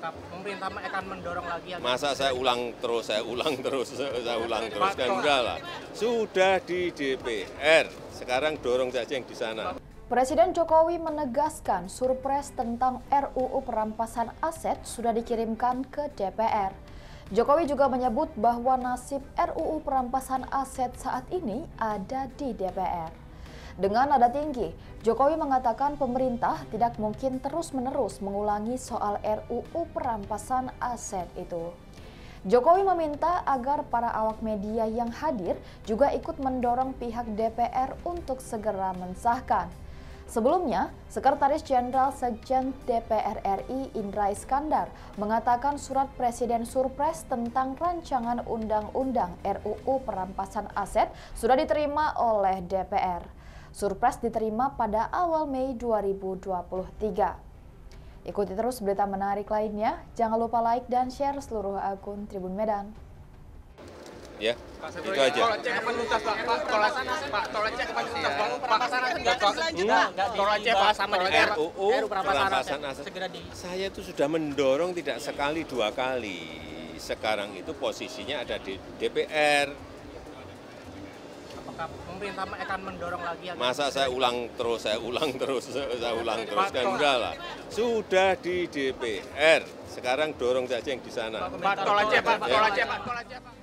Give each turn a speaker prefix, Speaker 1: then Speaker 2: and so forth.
Speaker 1: Apakah pemerintah akan mendorong lagi?
Speaker 2: Masa saya ulang terus, saya ulang terus kan enggak lah. Sudah di DPR, sekarang dorong saja yang di sana.
Speaker 3: Presiden Jokowi menegaskan surpres tentang RUU perampasan aset sudah dikirimkan ke DPR. Jokowi juga menyebut bahwa nasib RUU perampasan aset saat ini ada di DPR. Dengan nada tinggi, Jokowi mengatakan pemerintah tidak mungkin terus-menerus mengulangi soal RUU perampasan aset itu. Jokowi meminta agar para awak media yang hadir juga ikut mendorong pihak DPR untuk segera mensahkan. Sebelumnya, Sekretaris Jenderal Sekjen DPR RI Indra Iskandar mengatakan surat Presiden surpres tentang rancangan Undang-Undang RUU perampasan aset sudah diterima oleh DPR. Surpres diterima pada awal Mei 2023. Ikuti terus berita menarik lainnya, jangan lupa like dan share seluruh akun Tribun Medan.
Speaker 2: Ya, itu aja.
Speaker 1: Tol Aceh kapan tuntas, Pak? Tol Aceh kapan tuntas, Pak? Perampasan aset nggak bahas sama
Speaker 2: RUU perampasan aset. Saya itu sudah mendorong tidak sekali dua kali. Sekarang itu posisinya ada di DPR.
Speaker 1: Apakah pemerintah akan mendorong lagi?
Speaker 2: Masa saya ulang terus kan enggak lah. Sudah di DPR, sekarang dorong saja yang di sana.
Speaker 1: Tol Aceh, Pak.